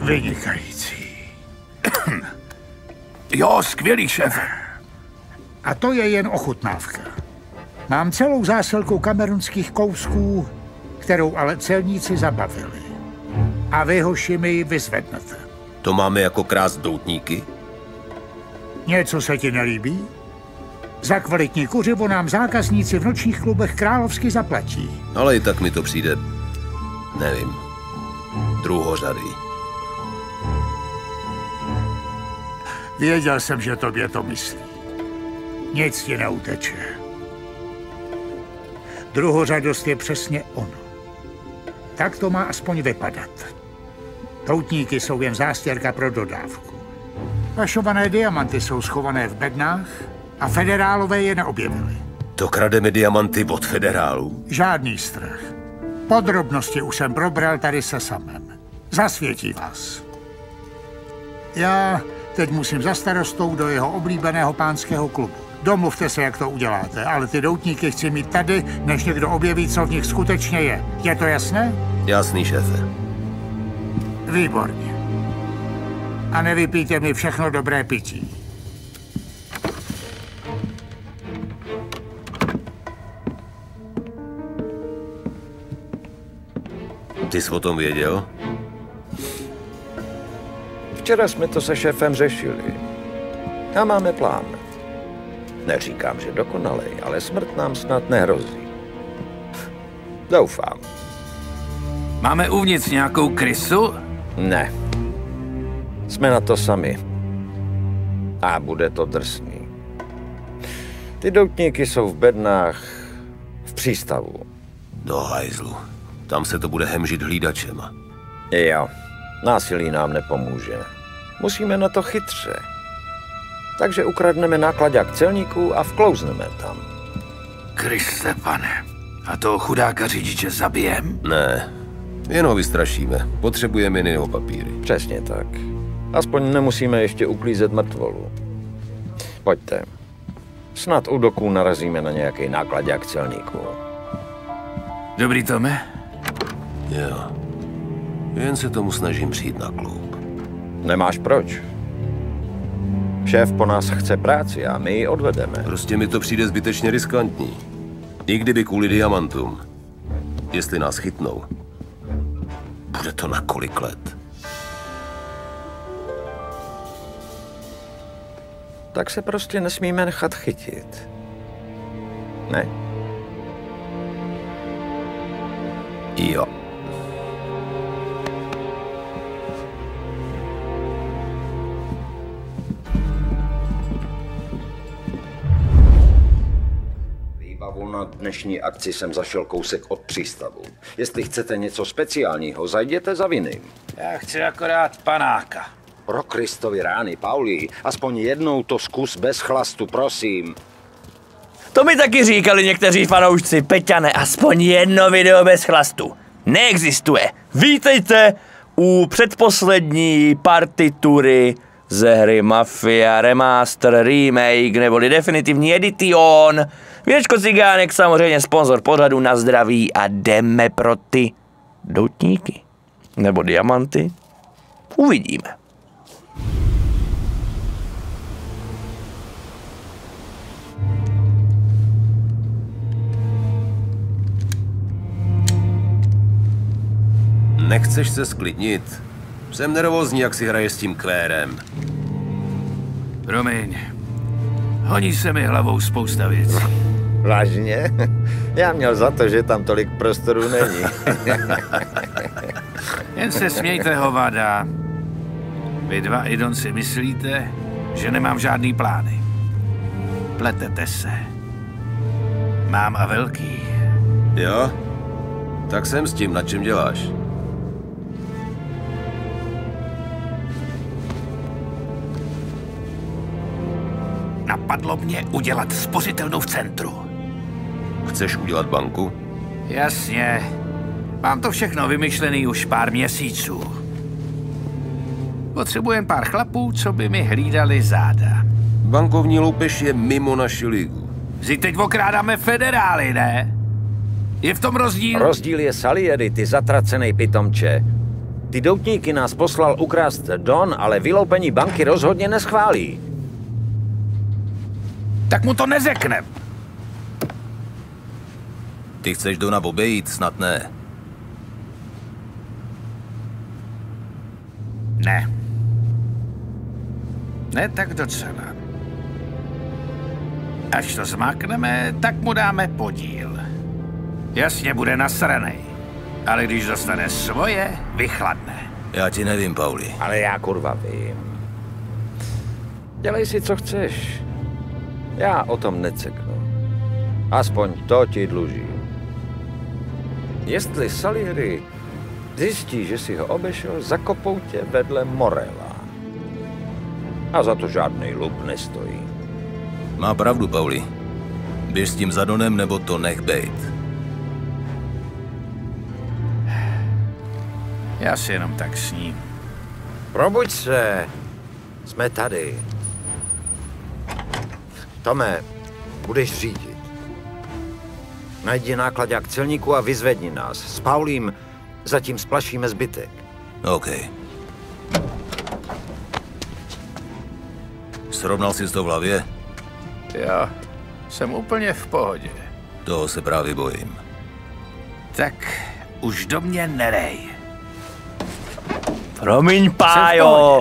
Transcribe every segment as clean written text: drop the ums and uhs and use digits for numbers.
Vynikající. Jo, skvělý, šéfe. A to je jen ochutnávka. Mám celou zásilku kamerunských kousků, kterou ale celníci zabavili. A vy, hoši, mi ji vyzvednete. To máme jako krást doutníky? Něco se ti nelíbí? Za kvalitní kuřivo nám zákazníci v nočních klubech královsky zaplatí. Ale i tak mi to přijde, nevím, druhořadý. Věděl jsem, že tobě to myslí. Nic ti neuteče. Druhořadost je přesně ono. Tak to má aspoň vypadat. Doutníky jsou jen zástěrka pro dodávku. Pašované diamanty jsou schované v bednách a federálové je neobjevili. To krademe diamanty od federálů? Žádný strach. Podrobnosti už jsem probral tady se samem. Zasvětí vás. Já teď musím za starostou do jeho oblíbeného pánského klubu. Domluvte se, jak to uděláte, ale ty doutníky chci mít tady, než někdo objeví, co v nich skutečně je. Je to jasné? Jasný, šéfe. Výborně. A nevypijte mi všechno dobré pití. Ty jsi o tom věděl? Včera jsme to se šéfem řešili. A máme plán. Neříkám, že dokonalej, ale smrt nám snad nehrozí. Doufám. Máme uvnitř nějakou krysu? Ne. Jsme na to sami. A bude to drsný. Ty doutníky jsou v bednách v přístavu. Do hajzlu. Tam se to bude hemžit hlídačema. Jo, násilí nám nepomůže. Musíme na to chytře. Takže ukradneme náklaďák celníků a vklouzneme tam. Kriste, pane. A toho chudáka řidiče zabijem? Ne, jen ho vystrašíme. Potřebujeme jen jeho papíry. Přesně tak. Aspoň nemusíme ještě uklízet mrtvolu. Pojďte. Snad u doků narazíme na nějaký náklaďák celníků. Dobrý, Tome? Jo. Jen se tomu snažím přijít na klub. Nemáš proč. Šéf po nás chce práci a my ji odvedeme. Prostě mi to přijde zbytečně riskantní. I kdyby kvůli diamantům. Jestli nás chytnou, bude to na kolik let? Tak se prostě nesmíme nechat chytit. Ne? Jo. Výbavu na dnešní akci jsem zašel kousek od přístavu. Jestli chcete něco speciálního, zajděte za viným. Já chci akorát panáka. Pro Kristovi rány, Pauli, aspoň jednou to zkus bez chlastu, prosím. To mi taky říkali někteří fanoušci. Peťane, aspoň jedno video bez chlastu. Neexistuje. Vítejte u předposlední partitury ze hry Mafia Remaster, Remake neboli definitivní edition. Věčko Cigánek, samozřejmě sponzor pořadu, na zdraví a jdeme pro ty doutníky. Nebo diamanty. Uvidíme. Nechceš se sklidnit? Jsem nervózní, jak si hraješ s tím kvérem. Promiň. Honí se mi hlavou spousta věcí. Vážně? Já měl za to, že tam tolik prostoru není. Jen se smějte, hovada. Vy dva, Idon, si myslíte, že nemám žádný plány. Pletete se. Mám a velký. Jo? Tak jsem s tím, na čem děláš? Napadlo mě udělat spořitelnu v centru. Chceš udělat banku? Jasně. Mám to všechno vymyšlený už pár měsíců. Potřebujem pár chlapů, co by mi hlídali záda. Bankovní loupež je mimo naši ligu. Vždyť teď okrádáme federály, ne? Je v tom rozdíl? Rozdíl je Salieri, ty zatracenej pitomče. Ty doutníky nás poslal ukrást Don, ale vyloupení banky rozhodně neschválí. Tak mu to neřeknem. Ty chceš Dona obejít? Snad ne. Ne. Ne tak docela. Až to zmákneme, tak mu dáme podíl. Jasně bude nasranej, ale když dostane svoje, vychladne. Já ti nevím, Pauli. Ale já kurva vím. Dělej si, co chceš. Já o tom neceknu. Aspoň to ti dlužím. Jestli Salieri zjistí, že si ho obešel, zakopou tě vedle Morela. A za to žádnej lup nestojí. Má pravdu, Pauli. Běž s tím za Donem, nebo to nech bejt. Já si jenom tak sním. Probuď se. Jsme tady. Tome, budeš řídit. Najdi nákladák celníku a vyzvedni nás. S Paulím zatím splašíme zbytek. OK. Srovnal jsi to v hlavě? Jo, jsem úplně v pohodě. Toho se právě bojím. Tak už do mě nerej. Promiň, Pájo.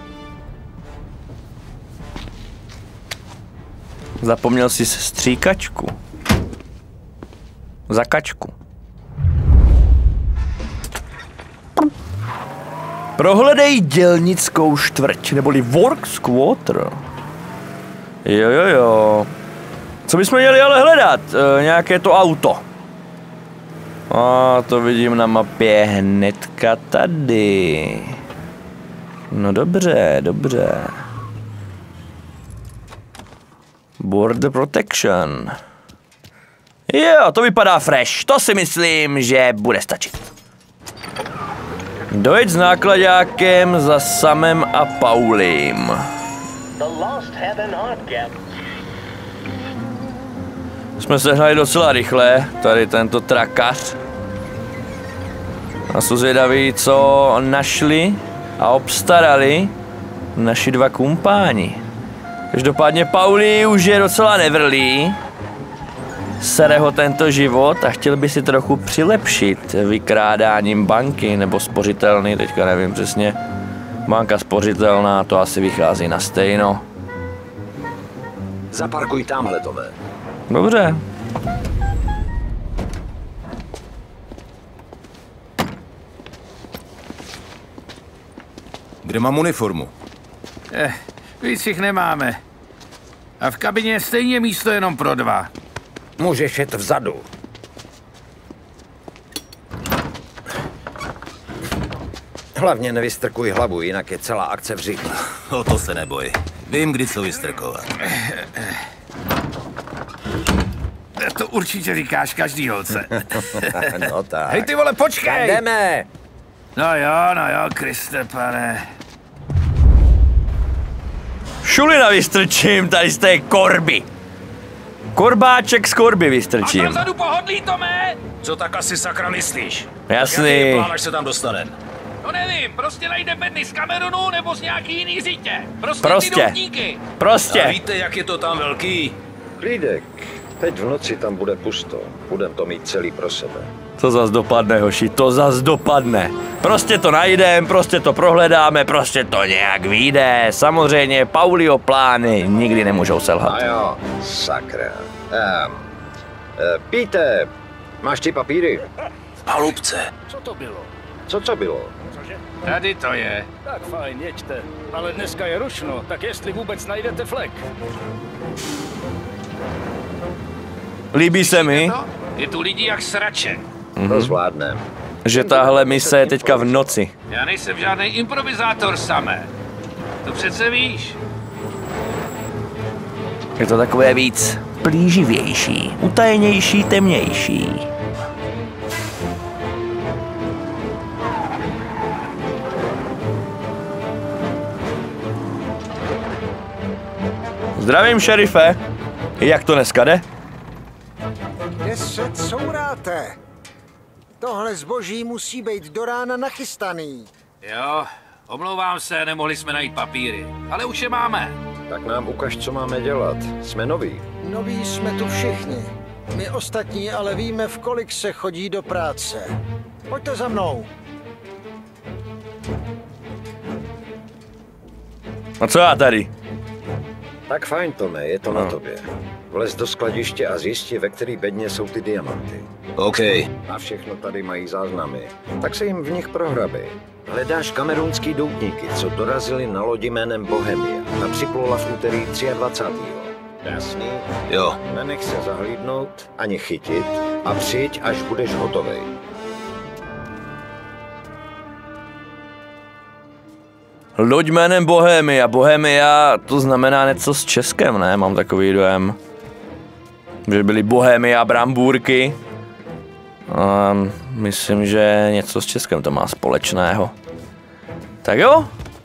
Zapomněl jsi stříkačku. Zakačku. Prohledej dělnickou čtvrť, neboli Works Quarter. Jo. Co bychom měli ale hledat? Nějaké to auto. A to vidím na mapě hnedka tady. No dobře. Border Protection. Jo, to vypadá fresh. To si myslím, že bude stačit. Dojď s nákladákem za Samem a Paulím. Jsme sehnali docela rychle, tady tento trakař. A jsou zvědaví, co našli a obstarali naši dva kumpáni. Každopádně Pauli už je docela nevrlý. Sere ho tento život a chtěl by si trochu přilepšit vykrádáním banky nebo spořitelny, teďka nevím přesně. Banka spořitelná, to asi vychází na stejno. Zaparkuj tamhle, Tome. Dobře. Kde mám uniformu? Víc jich nemáme. A v kabině je stejně místo jenom pro 2. Můžeš jet vzadu. Hlavně nevystrkuj hlavu, jinak je celá akce v řidiči. O to se neboj. Vím, kdy co vystrkovat. To určitě říkáš každý holce. No tak. Hej ty vole, počkej! Jdeme! No jo, Kriste pane. Šulina vystrčím tady z té korby. Korbáček z korby vystrčím. A dozadu pohodlí, Tome! Co tak asi sakra myslíš? Jasný. Jaký je plán, až se tam dostanem? No nevím, prostě najde bedny z Kamerunu nebo z nějaký jiný řítě. Prostě. Ty doutníky. Prostě. A víte, jak je to tam velký? Klídek. Teď v noci tam bude pusto. Budem to mít celý pro sebe. To zas dopadne, hoši, to zas dopadne. Prostě to najdem, prostě to prohledáme, prostě to nějak vyjde. Samozřejmě Paulio plány nikdy nemůžou selhat. A jo, sakra. Píte, máš ty papíry? Halubce. Co bylo? Tady to je. Tak fajn, jeďte. Ale dneska je rušno, tak jestli vůbec najdete flek. Líbí se mi, No, je tu lidí jak srače. To zvládnem. že tahle mise je teďka v noci. Já nejsem žádný improvizátor samé. To přece víš. Je to takové víc plíživější, utajenější, temnější. Zdravím, šerife. Jak to dneska jde? Kde se couráte? Tohle zboží musí být do rána nachystaný. Jo, omlouvám se, nemohli jsme najít papíry, ale už je máme. Tak nám ukaž, co máme dělat. Jsme noví. Noví jsme tu všichni. My ostatní ale víme, v kolik se chodí do práce. Pojďte za mnou. A co já tady? Tak fajn, Tome, je to na tobě. Vlez do skladiště a zjisti, ve který bedně jsou ty diamanty. OK. A všechno tady mají záznamy. Tak se jim v nich prohrabej. Hledáš kamerunský doutníky, co dorazili na lodi jménem Bohemia. Ta připlula v úterý 23. Jasný? Jo. Nenech se zahlídnout, ani chytit a přijď, až budeš hotovej. Loď jménem Bohemia. Bohemia, to znamená něco s Českem, ne? Mám takový dojem. Že byly Bohemia brambůrky. Myslím, že něco s Českem to má společného. Tak jo.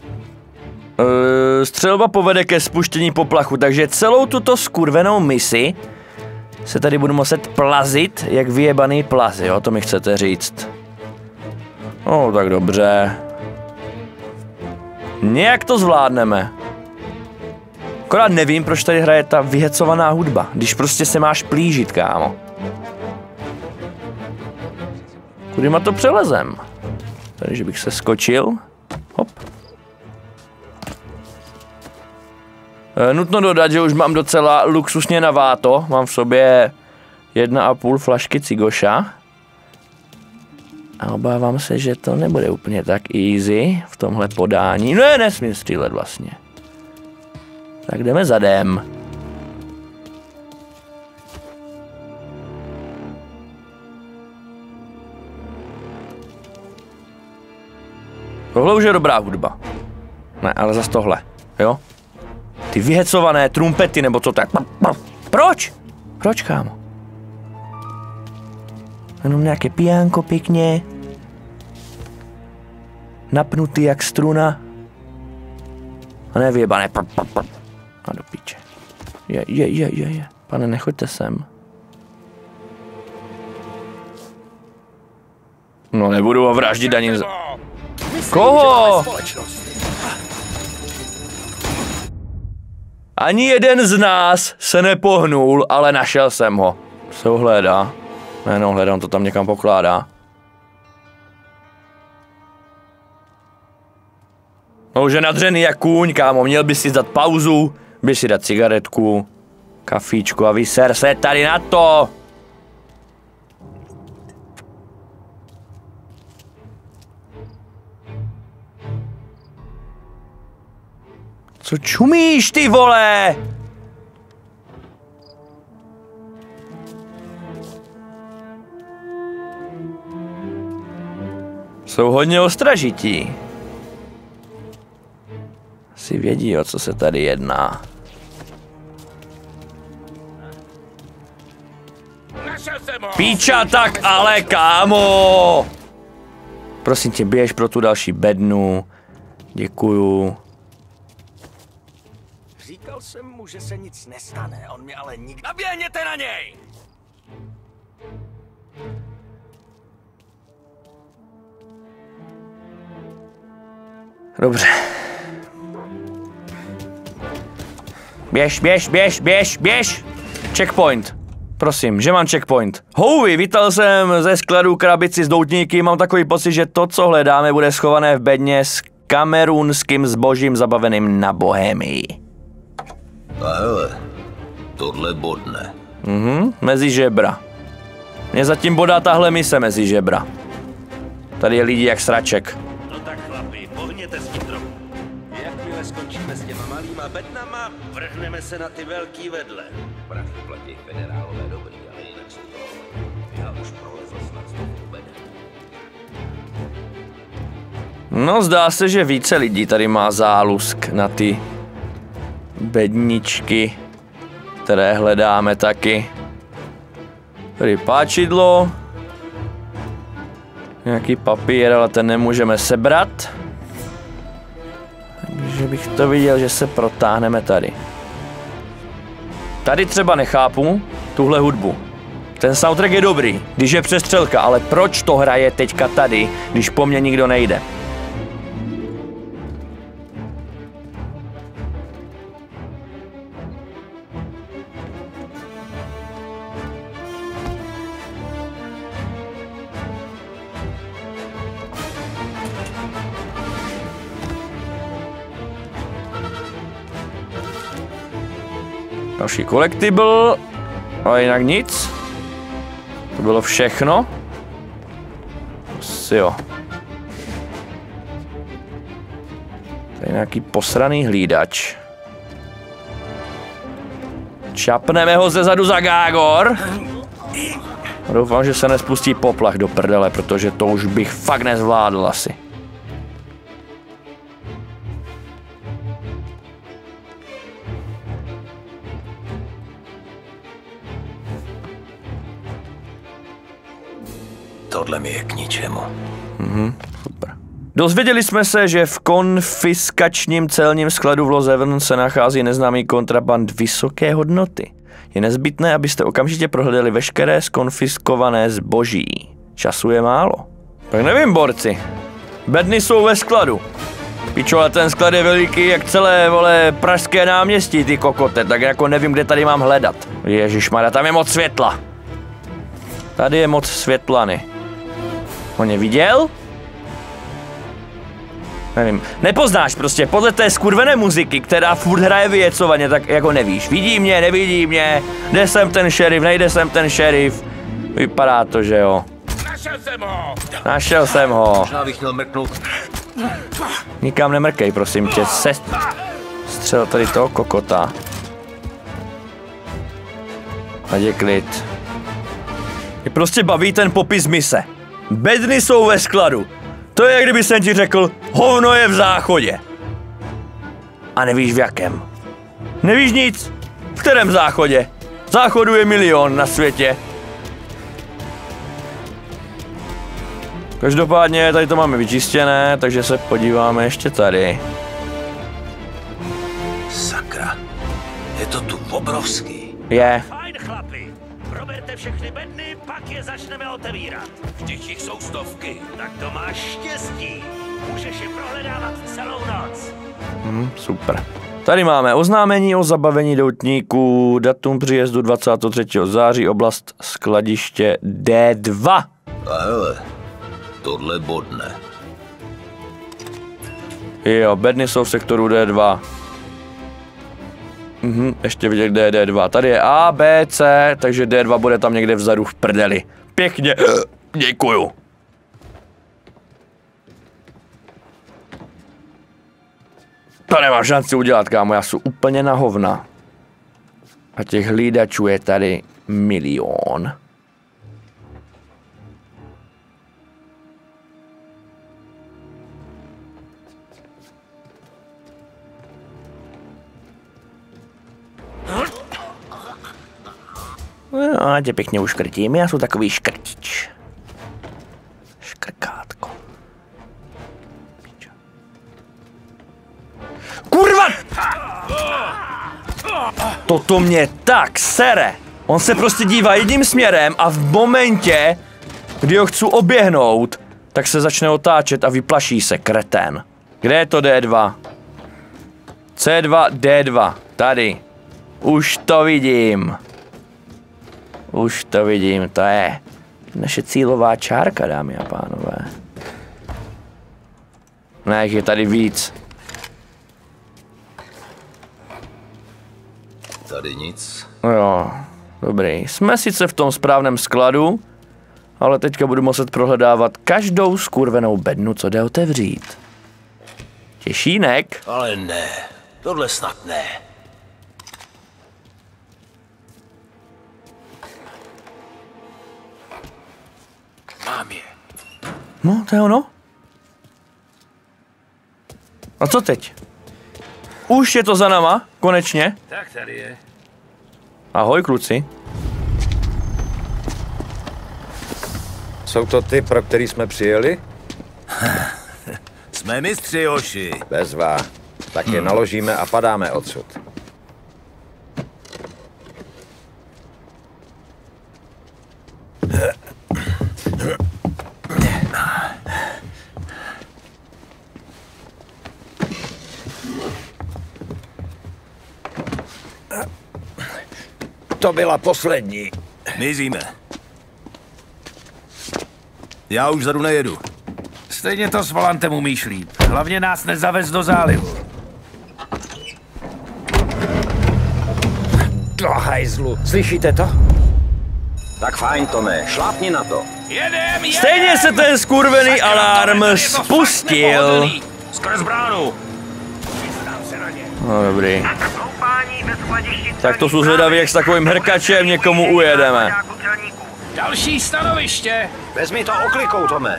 Střelba povede ke spuštění poplachu, takže celou tuto skurvenou misi se tady budu muset plazit, jak vyjebaný plaz, jo? To mi chcete říct. No, tak dobře. Nějak to zvládneme. Akorát nevím, proč tady hraje ta vyhecovaná hudba, když prostě se máš plížit, kámo. Kudy ma to přelezem? Takže bych se skočil. Hop. Nutno dodat, že už mám docela luxusně naváto. Mám v sobě 1,5 flašky cigoša. A obávám se, že to nebude úplně tak easy v tomhle podání. Ne, nesmím střílet vlastně. Tak jdeme zadem. Tohle už je dobrá hudba. Ne, ale zas tohle, jo? Ty vyhecované trumpety, nebo co tak. Proč? Proč, kámo? Jenom nějaké pijánko pěkně. Napnutý jak struna. A ne vyjebané. A do píče. Je. Pane, nechoďte sem. No, nebudu ho vraždit ani za... Koho? Ani jeden z nás se nepohnul, ale našel jsem ho. Se ho hledá. Ne, hledám, to tam někam pokládá. No už je nadřený jak kůň, kámo. Měl by si dát pauzu, by si dát cigaretku, kafíčku a vyser se tady na to. Co čumíš, ty vole? Jsou hodně ostražití. Si vědí, o co se tady jedná. Píča, tak ale kámo! Prosím tě, běž pro tu další bednu. Děkuju. Říkal jsem mu, že se nic nestane, on mi ale nikdy... Naběhněte na něj! Dobře. Běž. Checkpoint. Prosím, že mám checkpoint. Houvy, vítal jsem ze skladu krabici s doutníky, mám takový pocit, že to, co hledáme, bude schované v bedně s kamerunským zbožím zabaveným na Bohemii. A hele, tohle bodne. Mezi žebra. Mě zatím bodá tahle mise mezi žebra. Tady je lidi jak sraček. No tak chlapi, pohněte s tím trochu. Jakmile skončíme s těma malýma bednama, vrhneme se na ty velký vedle. Prachy platí generálové dobrý, ale jinak jsou to. Já už prolezl snad z toho beden. No, zdá se, že více lidí tady má zálusk na ty bedničky, které hledáme taky. Tady páčidlo. Nějaký papír, ale ten nemůžeme sebrat. Takže bych to viděl, že se protáhneme tady. Tady třeba nechápu tuhle hudbu. Ten soundtrack je dobrý, když je přestřelka, ale proč to hraje teďka tady, když po mně nikdo nejde? Další collectible. Ale jinak nic. To bylo všechno. Asi jo. Tady nějaký posraný hlídač. Čapneme ho zezadu za gágor. Doufám, že se nespustí poplach do prdele, protože to už bych fakt nezvládl asi. Tohle mi je k ničemu. Super. Dozvěděli jsme se, že v konfiskačním celním skladu v Lost Haven se nachází neznámý kontraband vysoké hodnoty. Je nezbytné, abyste okamžitě prohledali veškeré skonfiskované zboží. Času je málo. Tak nevím, borci. Bedny jsou ve skladu. Pičo, ale ten sklad je veliký jak celé, vole, pražské náměstí, ty kokote, tak jako nevím, kde tady mám hledat. Ježišmarja, tam je moc světla. Tady je moc světlany. On je viděl? Nevím. Nepoznáš prostě, podle té skurvené muziky, která furt hraje vyjecovaně, tak jako nevíš. Vidí mě, nevidí mě, jde sem ten šerif, nejde sem ten šerif. Vypadá to, že jo. Našel jsem ho! Našel jsem ho. Možná bych měl mrknout. Nikam nemrkej, prosím tě. Střel tady toho kokota. Ať je klid. Mě prostě baví ten popis mise. Bedny jsou ve skladu. To je, jak kdyby jsem ti řekl, hovno je v záchodě. A nevíš v jakém. Nevíš nic. V kterém záchodě? Záchodu je milion na světě. Každopádně tady to máme vyčištěné, takže se podíváme ještě tady. Sakra. Je to tu obrovský. Je. Fajn, chlapi. Proberte všechny bedny, pak je začneme otevírat. Vždyť jich jsou stovky. Tak to máš štěstí. Můžeš je prohledávat celou noc. Super. Tady máme oznámení o zabavení doutníků, datum příjezdu 23. září, oblast skladiště D2. A hele, tohle bodne. Jo, bedny jsou v sektoru D2. Ještě vidět, kde je D2. Tady je A, B, C, takže D2 bude tam někde vzadu v prdeli. Pěkně, děkuju. To nemám šanci udělat, kámo, já jsem úplně na hovna. A těch hlídačů je tady milion. No, a tě pěkně uškrtím, já jsem takový škrtič. Škrkátko. Kurva! Toto mě tak sere. On se prostě dívá jedním směrem a v momentě, kdy ho chci oběhnout, tak se začne otáčet a vyplaší se, kretén. Kde je to D2? C2, D2. Tady. Už to vidím. Už to vidím, to je naše cílová čárka, dámy a pánové. Ne, je tady víc. Tady nic. No jo, dobrý. Jsme sice v tom správném skladu, ale teďka budu muset prohledávat každou skurvenou bednu, co jde otevřít. Těšínek? Ale ne, tohle snad ne. Mám je. No, to je ono. A co teď? Už je to za náma, konečně. Tak tady je. Ahoj, kluci. Jsou to ty, pro který jsme přijeli? Jsme mistři, Joši. Bezva. Tak je naložíme a padáme odsud. To byla poslední. Mizíme. Já už zadu nejedu. Stejně to s volantem umíš líp. Hlavně nás nezavez do zálivu. Hajzlo, hajzlu, slyšíte to? Tak fajn, Tome, šlápni na to. Jedem! Stejně se ten skurvený alarm spustil. Skrz bránu! No dobrý. Tak to jsou zvědaví, jak s takovým hrkačem někomu ujedeme. Další stanoviště! Vezmi to oklikou, Tome.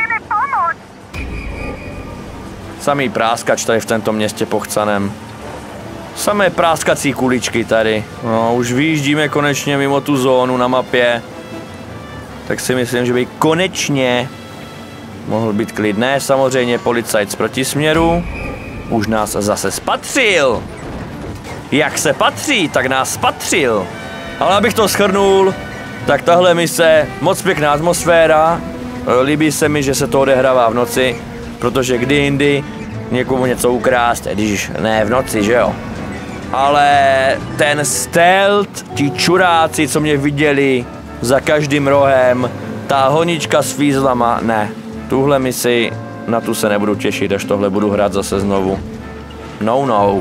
Samý práskač tady v tomto městě pochcaném. Samé práskací kuličky tady. No, už vyjíždíme konečně mimo tu zónu na mapě. Tak si myslím, že by konečně mohl být klid. Ne, samozřejmě policajt z protisměru. Už nás zase spatřil. Jak se patří, tak nás spatřil. Ale abych to shrnul, tak tahle mise, moc pěkná atmosféra. Líbí se mi, že se to odehrává v noci, protože kdy jindy někomu něco ukrást, když ne v noci, že jo. Ale ten stealth, ti čuráci, co mě viděli za každým rohem, ta honička s fízlama, ne. Tuhle misi, na tu se nebudu těšit, až tohle budu hrát zase znovu. No.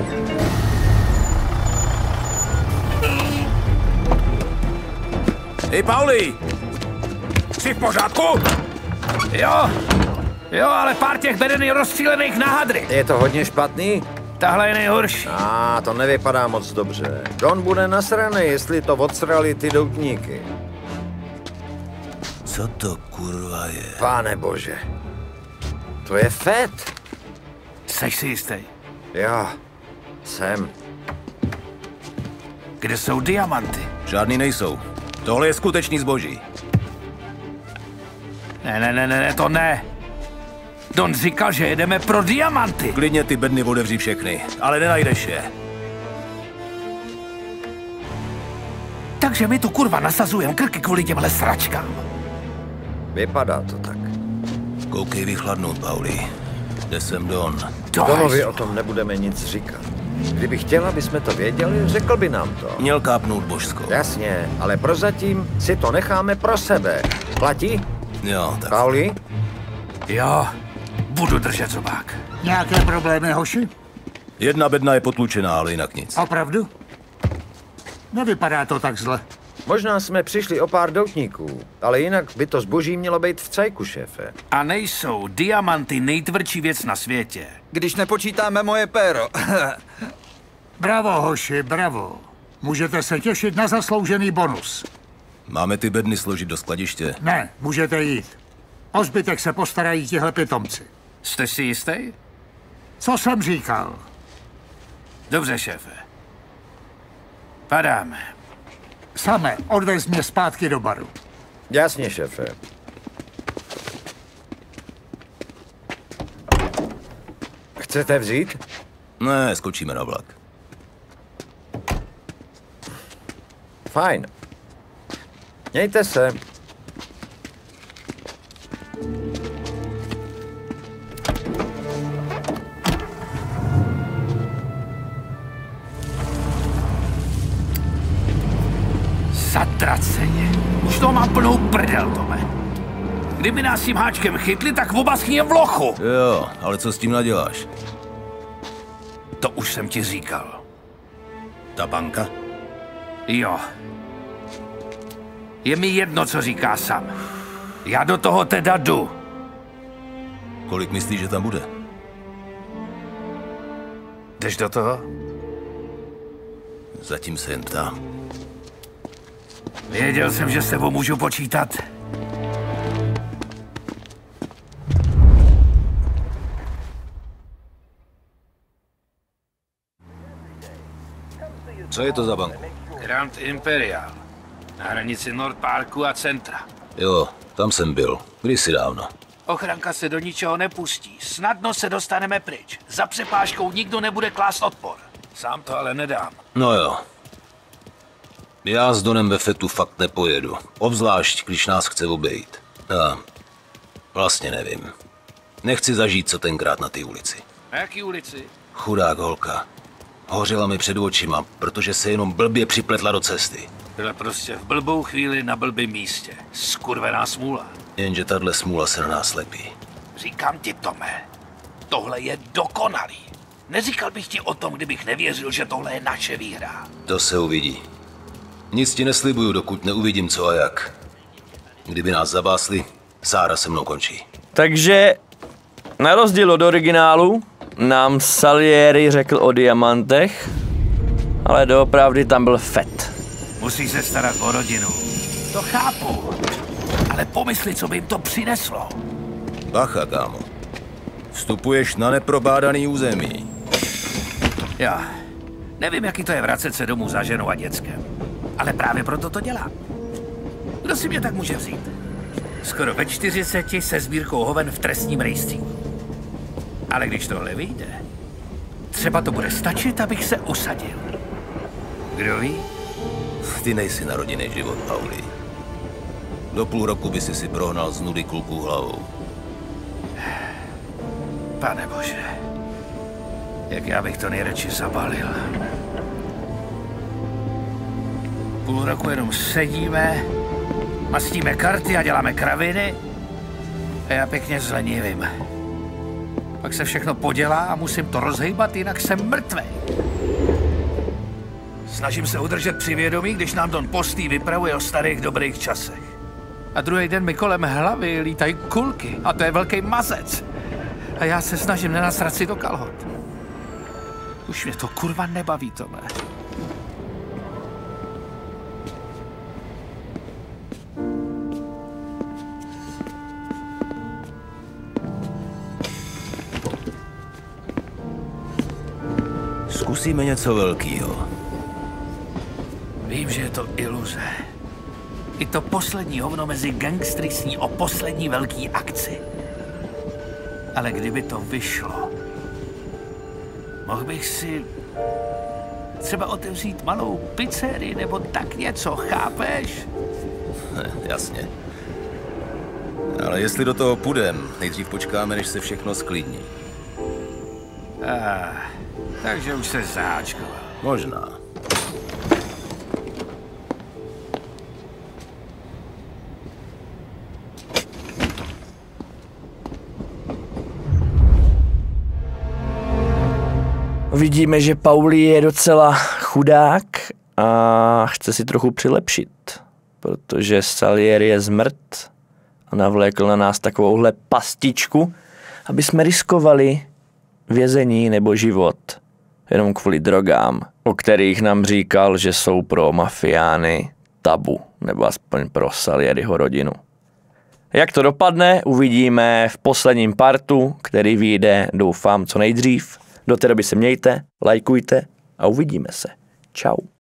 Hej, Pauli! Jsi v pořádku? Jo, ale pár těch beden je rozstřílených na hadry. Je to hodně špatný? Tahle je nejhorší. To nevypadá moc dobře. Don bude nasraný, jestli to odsrali ty doutníky. Co to kurva je? Pane bože. To je Fett. Seš si jistý? Jo, jsem. Kde jsou diamanty? Žádný nejsou. Tohle je skutečný zboží. Ne, to ne. Don říkal, že jedeme pro diamanty. Klidně ty bedny otevří všechny, ale nenajdeš je. Takže my tu kurva nasazujeme krky kvůli těmhle sračkám. Vypadá to tak. Koukej vychladnout, Pauli. Jde sem Don. Donovi o tom nebudeme nic říkat. Kdyby chtěla, aby jsme to věděli, řekl by nám to. Měl kápnout božsko. Jasně, ale prozatím si to necháme pro sebe. Platí? Jo, tak. Pauli? Jo, budu držet zobák. Nějaké problémy, hoši? Jedna bedna je potlučená, ale jinak nic. Opravdu? Nevypadá to tak zle. Možná jsme přišli o pár doutníků, ale jinak by to zboží mělo být v cajku, šéfe. A nejsou diamanty nejtvrdší věc na světě. Když nepočítáme moje péro. Bravo, hoši, bravo. Můžete se těšit na zasloužený bonus. Máme ty bedny složit do skladiště? Ne, můžete jít. O zbytek se postarají tihle pitomci. Jste si jistý? Co jsem říkal? Dobře, šéfe. Padáme. Same, odvez mě zpátky do baru. Jasně, šéfe. Chcete vzít? Ne, skočíme na vlak. Fajn. Mějte se. Zatraceně. Už to mám plnou prdel, Tome. Kdyby nás tím háčkem chytli, tak oba schněm v lochu. Jo, ale co s tím naděláš? To už jsem ti říkal. Ta banka? Jo. Je mi jedno, co říká sám. Já do toho teda jdu. Kolik myslíš, že tam bude? Jdeš do toho? Zatím se jen ptám. Věděl jsem, že s tebou můžu počítat. Co je to za banku? Grand Imperial. Na hranici North Parku a centra. Jo, tam jsem byl. Kdysi dávno. Ochranka se do ničeho nepustí. Snadno se dostaneme pryč. Za přepážkou nikdo nebude klást odpor. Sám to ale nedám. No jo. Já s Donem ve Fetu fakt nepojedu. Obzvlášť, když nás chce obejít. Já vlastně nevím. Nechci zažít, co tenkrát na té ulici. Na jaký ulici? Chudák holka. Hořela mi před očima, protože se jenom blbě připletla do cesty. Byla prostě v blbou chvíli na blbém místě. Skurvená smůla. Jenže tahle smůla se na nás lepí. Říkám ti, Tome, tohle je dokonalý. Neříkal bych ti o tom, kdybych nevěřil, že tohle je naše výhra. To se uvidí. Nic ti neslibuju, dokud neuvidím co a jak. Kdyby nás zabásli, Sára se mnou končí. Takže na rozdíl od originálu nám Salieri řekl o diamantech, ale doopravdy tam byl Fett. Musí se starat o rodinu. To chápu. Ale pomysli, co by jim to přineslo. Bacha, kámo. Vstupuješ na neprobádaný území. Já nevím, jaký to je vracet se domů za ženou a dětskem. Ale právě proto to dělám. Kdo si mě tak může vzít? Skoro ve 40 se sbírkou hoven v trestním rejstříku. Ale když tohle vyjde, třeba to bude stačit, abych se usadil. Kdo ví? Ty nejsi na rodinný život, Pauli. Do půl roku by si prohnal z nudy kulku hlavou. Pane bože, jak já bych to nejradši zabalil. Půl roku jenom sedíme, mastíme karty a děláme kraviny a já pěkně zlenivím. Pak se všechno podělá a musím to rozhejbat, jinak jsem mrtvej. Snažím se udržet při vědomí, když nám Don Postý vypravuje o starých dobrých časech. A druhý den mi kolem hlavy lítají kulky a to je velký mazec. A já se snažím nenasrat si do kalhot. Už mě to kurva nebaví, Tome. Zkusíme něco velkýho. Vím, že je to iluze. I to poslední hovno mezi gangstry sní o poslední velký akci. Ale kdyby to vyšlo, mohl bych si třeba otevřít malou pizzerii nebo tak něco, chápeš? Jasně. Ale jestli do toho půjdem, nejdřív počkáme, než se všechno sklidní. Takže už se záčkoval. Možná. Vidíme, že Pauli je docela chudák a chce si trochu přilepšit, protože Salieri je zmrt a navlékl na nás takovouhle pastičku, aby jsme riskovali vězení nebo život jenom kvůli drogám, o kterých nám říkal, že jsou pro mafiány tabu, nebo aspoň pro Salieriho rodinu. Jak to dopadne, uvidíme v posledním partu, který vyjde, doufám, co nejdřív. Do té doby se mějte, lajkujte a uvidíme se. Čau.